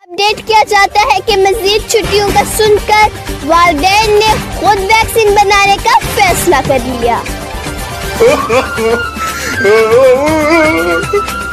Update किया जाता है कि मजीद छुट्टियों का सुनकर वालिदैन ने खुद वैक्सीन बनाने का फैसला कर लिया।